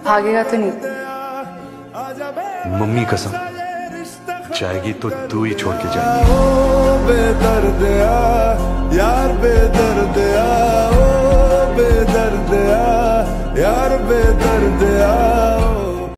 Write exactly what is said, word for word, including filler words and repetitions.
भागेगा तो नहीं? मम्मी कसम, जाएगी तो तू ही छोड़ के जाएगी। ओ बेदर्दिया यार, बेदर्दिया ओ बेदर्दिया यार, बेदर्दिया।